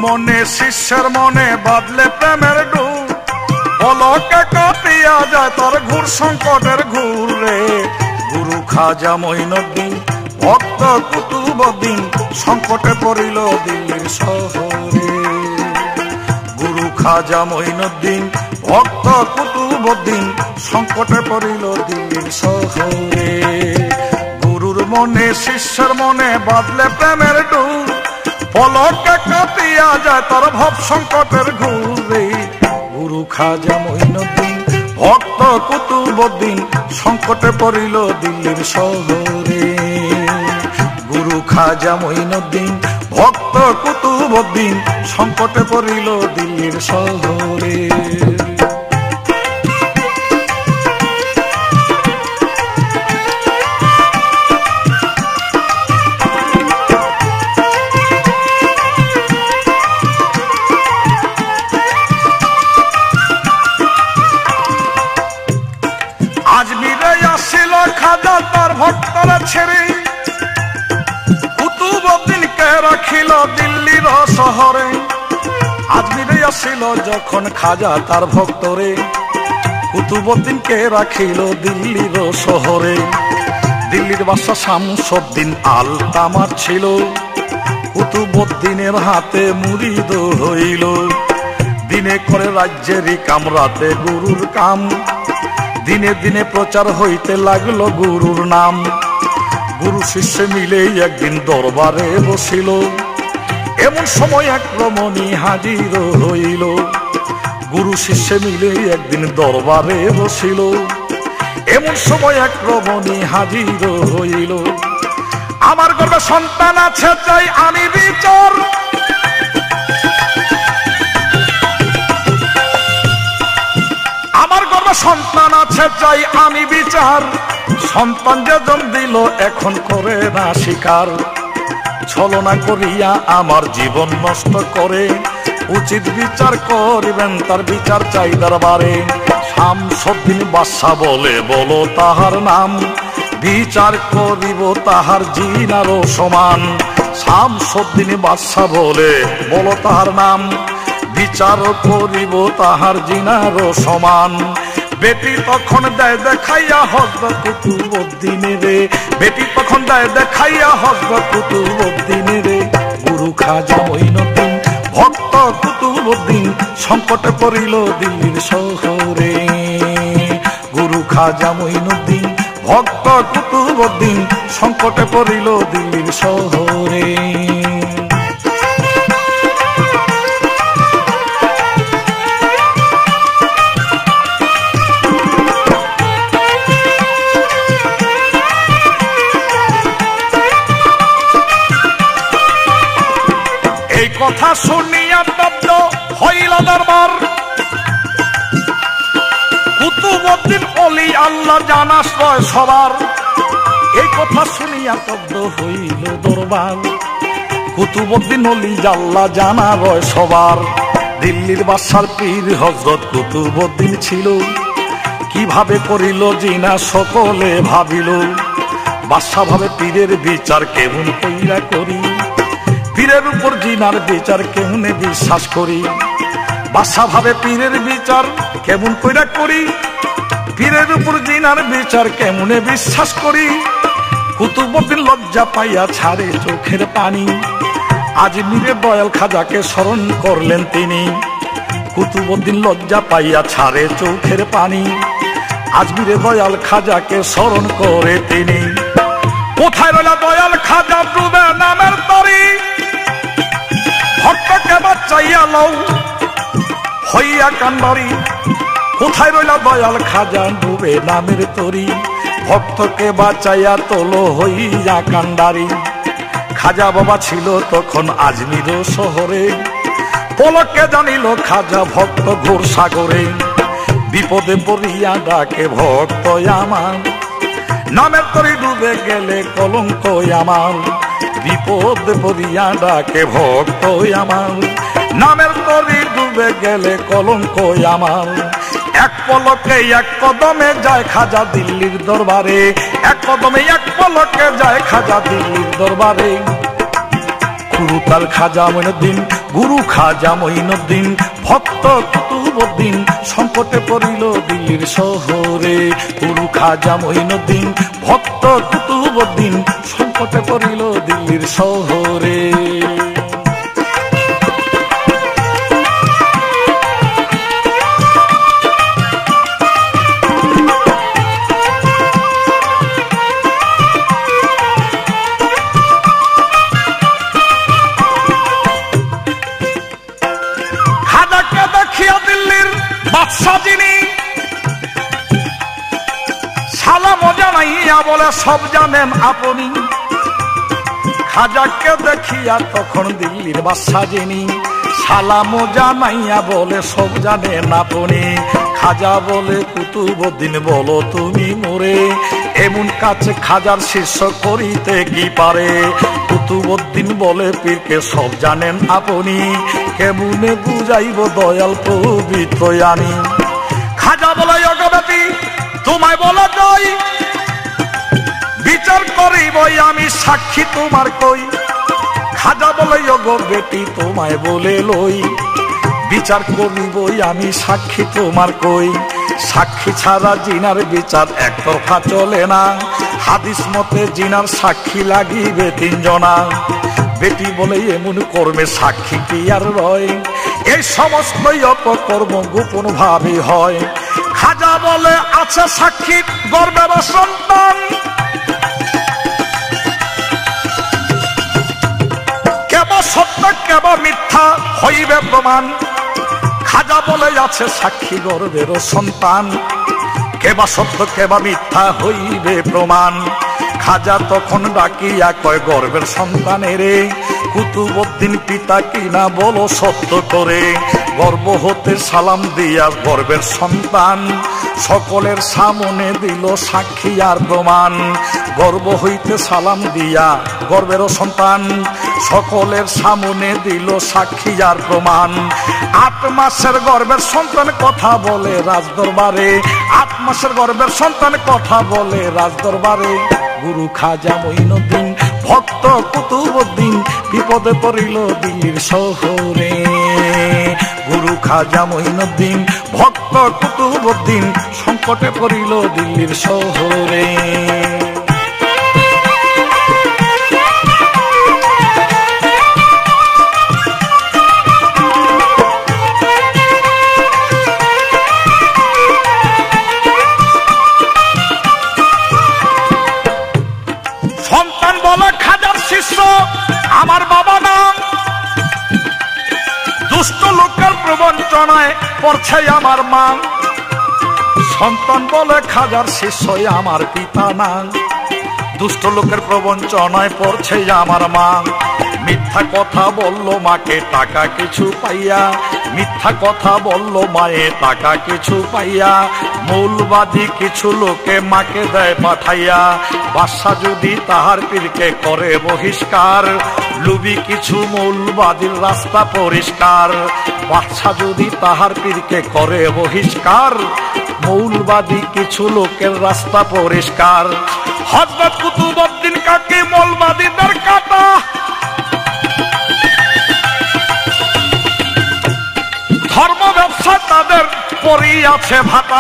মনে শিষ্যের মনে বাদলে প্রেমের ডুব, পলকে কাটিয়া যায় তার ঘুর সংকটের ঘুর রে। গুরু খাজা মঈনুদ্দিন ভক্ত কুতুবউদ্দিন সংকটে পড়িল দিল্লির শহরে। গুরু খাজা মঈনুদ্দিন ভক্ত কুতুবউদ্দিন সংকটে পড়িল দিল্লির শহরে। গুরুর মনে শিষ্যের মনে বাদলে প্রেমের ডুব, পলকে কাটিয়া যায় তার ভব সংকটের ঘুর রে। গুরু খাজা মঈনুদ্দিন ভক্ত কুতুবউদ্দিন সংকটে পড়িল দিল্লির শহরে। গুরু খাজা মঈনুদ্দিন ভক্ত কুতুবউদ্দিন সংকটে পড়িল দিল্লির শহরে। আজমিরে আসিল খাজা তার ভক্তরা ছেড়ে, কুতুবউদ্দিনকে রাখিল দিল্লির শহরে। আজমিরে আসিল যখন খাজা তার ভক্তরে, কুতুবউদ্দিনকে রাখিল দিল্লির শহরে। দিল্লির বাদশা শামসুদ্দিন আল তামার ছিল, কুতুবউদ্দিনের হাতে মুরিদ হইল। দিনে করে রাজ্যেরই কাম, রাতে গুরুর কাম, দিনে দিনে প্রচার হইতে লাগলো গুরুর নাম। গুরু শিষ্য মিলে একদিন দরবারে বসিল, এমন সময় এক রমণী হাজির হইল। গুরু শিষ্য মিলে একদিন দরবারে বসিল, এমন সময় এক রমণী হাজির হইল। আমার গর্ভে সন্তান আছে চাই আমি বিচার, আমার গর্ভে সন্তান আছে চাই আমি বিচার। সন্তান যে জন্ম দিল এখন করে না স্বীকার, ছলনা করিয়া আমার জীবন নষ্ট করে। উচিত বিচার করিবেন তার বিচার চাই দরবারে। শামসুদ্দিন বাদশা বলে বলো তাহার নাম, বিচার করিব তাহার জিনারও সমান। শামসুদ্দিন বাদশা বলে বলো তাহার নাম, বিচার করিব তাহার জিনারও সমান। বেটি তখন দেয় দেখাইয়া হযরত কুতুবউদ্দিন রে, বেটি তখন দেয় দেখাইয়া হযরত কুতুবউদ্দিন রে। গুরু খাজা মঈনুদ্দিন ভক্ত কুতুবউদ্দিন সংকটে পড়িল দিল্লির শহরে। গুরু খাজা মঈনুদ্দিন ভক্ত কুতুবউদ্দিন সংকটে পড়িল দিল্লির শহরে। এই কথা শুনিয়া তব্দ হইল দরবার, কুতুবউদ্দিন ওলি আল্লাহ জানাশ্রয় সবার। এই কথা শুনিয়া তব্দ হইল দরবার, কুতুবউদ্দিন ওলি আল্লাহ জানারয় সবার। দিল্লির বাদশার পীর হযরত কুতুবউদ্দিন ছিল, কিভাবে করিল জিনা সকলে ভাবিল। বাদশা ভাবে পীরের বিচার কেমন কইরা করি, পীরের উপর জিনার বিচার কেমনে বিশ্বাস করি। বাদশা ভাবে পীরের বিচার কেমন কইরা করি, পীরের উপর জিনার বিচার কেমনে বিশ্বাস করি। কুতুবউদ্দিন লজ্জা পাইয়া ছাড়ে চোখের পানি, আজমিরে দয়াল খাজাকে স্মরণ করলেন তিনি। কুতুবউদ্দিন লজ্জা পাইয়া ছাড়ে চোখের পানি, আজমিরে দয়াল খাজাকে স্মরণ করে তিনি। কোথায় রইলা দয়াল খাজা ডুবে নামের তরি, ভক্তকে বাঁচাইয়া লও হইয়া কান্ডারি। কোথায় রইলা দয়াল খাজা ডুবে নামের তরি, ভক্তকে বাঁচাইয়া তোলো হইয়া কান্ডারি। খাজা বাবা ছিল তখন আজমির শহরে, পলকে জানিল খাজা ভক্ত ঘোর সাগরে। বিপদে পড়িয়া ডাকে ভক্ত আমার, নামের তরি ডুবে গেলে কলঙ্ক আমার। বিপদে পড়িয়া ডাকে ভক্ত আমার, নামের তরি ডুবে গেলে কলঙ্ক আমার। এক পলকে এক কদমে যায় খাজা দিল্লির দরবারে, এক কদমে এক পলকে যায় খাজা দিল্লির দরবারে। গুরু তার খাজা মঈনুদ্দিন গুরু খাজা মঈনুদ্দিন ভক্ত কুতুবউদ্দিন সংকটে পড়িল দিল্লির শহরে। গুরু খাজা মঈনুদ্দিন ভক্ত কুতুবউদ্দিন সংকটে পড়িল দিল্লির শহরে। যিনি সালাম জানাইয়া বলে সব জানেন আপনি। খাজাকে দেখিয়া তখন দিল্লির বাদশা যিনি সালাম জানাইয়া বলে সব জানেন আপনি। খাজা বলে কুতুবউদ্দিন বলো তুমি মোরে এমন কাছে খাজার শিষ্য করিতে কি পারে। কুতুবউদ্দিন বলে পীরকে সব জানেন আপনি কেমনে বুঝাইব দয়াল পবিত্র আমি। খাজা বলে অগবেতি তোমায় বলা যাই বিচার করিবই আমি সাক্ষী তোমার কই। খাজা বলে অগবেতি তোমায় বলে লই বিচার করিবই আমি সাক্ষী তোমার কই। সাক্ষী ছাড়া জিনার বিচার একতরফা চলে না হাদিস মতে জিনার সাক্ষী লাগিবে তিনজনা। বেটি বলে এমন কর্মে সাক্ষী কি আর রয় এই সমস্ত অপকর্ম গোপন ভাবে হয়। খাজা বলে আছে সাক্ষী গর্বের সন্তান কেবল সত্য কেবল মিথ্যা হইবে প্রমাণ। খাজা বলে আছে সাক্ষী গর্বের সন্তান কেবা সত্য কেবা মিথ্যা হইবে প্রমাণ। খাজা তখন ডাকিয়া কয় গর্বের সন্তানেরে কুতুবউদ্দিন পিতা কিনা বলো সত্য করে। গর্ব হতে সালাম দিয়া গর্বের সন্তান সকলের সামনে দিল সাক্ষী আর প্রমাণ। গর্ব হইতে সালাম দিয়া গর্বের সন্তান সকলের সামনে দিল সাক্ষী আর প্রমাণ। 8 মাসের গর্বের সন্তান কথা বলে রাজদরবারে 8 মাসের গর্বের সন্তান কথা বলে রাজদরবারে। গুরু খাজা মঈনুদ্দিন ভক্ত কুতুবউদ্দিন বিপদে পড়িল দিল্লির শহরে। গুরু খাজা মঈনুদ্দিন ভক্ত কুতুবউদ্দিন সংকটে পড়িল দিল্লির শহরে। সন্তান বলে খাজার শিষ্য আমার বাবা না দুষ্ট লোকের প্রবঞ্চনায় পড়ছে আমার মা। সন্তান বলে খাজার শিষ্য আমার পিতা না দুষ্ট লোকের প্রবঞ্চনায় পড়ছে আমার মা। মিথ্যা কথা বললো মাকে টাকা কিছু পাইয়া মিথ্যা কথা বললো মায়ে টাকা কিছু পাইয়া। মৌলবাদী কিছু লোকে মাকে দেয় পাঠাইয়া বাদশা যদি তাহার পীরকে করে বহিষ্কার। লুবি কিছু মৌলবাদীর রাস্তা পরিষ্কার বাদশা যদি তাহার পীরকে করে বহিষ্কার। মৌলবাদী কিছু লোকের রাস্তা পরিষ্কার। হযরত কুতুবউদ্দিন কাকে মৌলবাদীদের কাটা ধর্ম ব্যবসা তাদের পরিয়াছে ভাতা।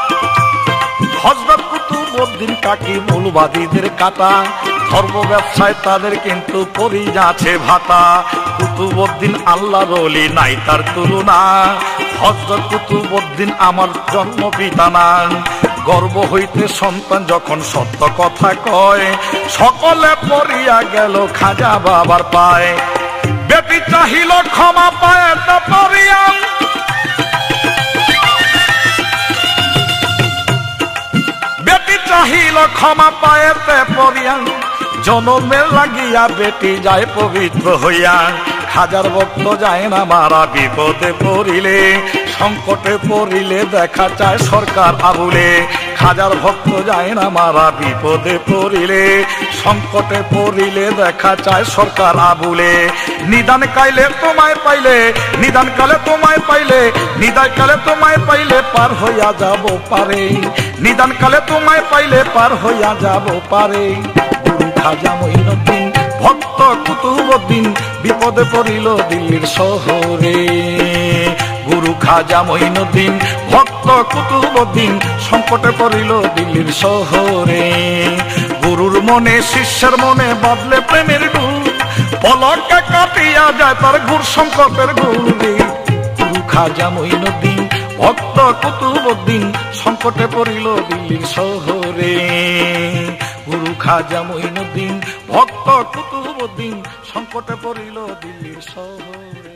হযরত কুতুবউদ্দিন কাকি মৌলবাদীদের কাটা ধর্ম ব্যবসায় তাদের কিন্তু পরিয়াছে ভাতা। কুতুবউদ্দিন আল্লাহর ওলি নাই তার তুলনা হযরত কুতুবউদ্দিন আমার জন্মপিতা না। গর্ব হইতে সন্তান যখন সত্য কথা কয় সকলে পড়িয়া গেল খাজা বাবার পায়। বেটি চাহিল ক্ষমা পায় তা পড়িয়া বেটি চাহিল ক্ষমা পায় তে পড়িয়া জনমের লাগিয়া বেটি যায় পবিত্র হইয়া। খাজার ভক্ত যায় না মারা বিপদে পড়িলে সংকটে পড়িলে দেখা চায় সরকার আবুলে। খাজার ভক্ত যায় না মারা বিপদে পড়িলে সংকটে পড়িলে দেখা চায় সরকার আবুলে। নিদান কাইলে তোমায় পাইলে নিদান কালে তোমায় পাইলে নিদায় কালে তোমায় পাইলে পার হইয়া যাব পারে। নিদান কালে তোমায় পাইলে পার হইয়া যাব পারে। গুরু খাজা মঈনুদ্দিন ভক্ত কুতুবউদ্দিন বিপদে পড়িল দিল্লির শহরে। গুরু খাজা মঈনুদ্দিন ভক্ত কুতুবউদ্দিন সংকটে পড়িল দিল্লির শহরে। গুরুর মনে শিষ্যের মনে বাঁধলে প্রেমের ডুব, পলকে কাটিয়া যায় তার ঘোর সংকটের ঘুরে। গুরু খাজা মঈনুদ্দিন ভক্ত কুতুবউদ্দিন সংকটে পড়িল দিল্লির শহরে। গুরু খাজা মঈনুদ্দিন ভক্ত কুতুবউদ্দিন সংকটে পড়িল দিল্লির শহরে।